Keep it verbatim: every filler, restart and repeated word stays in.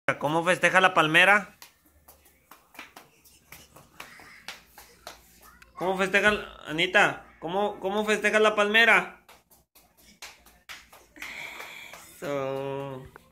¿Cómo festeja la palmera? ¿Cómo festeja, Anita? ¿Cómo, cómo festeja la palmera? Eso.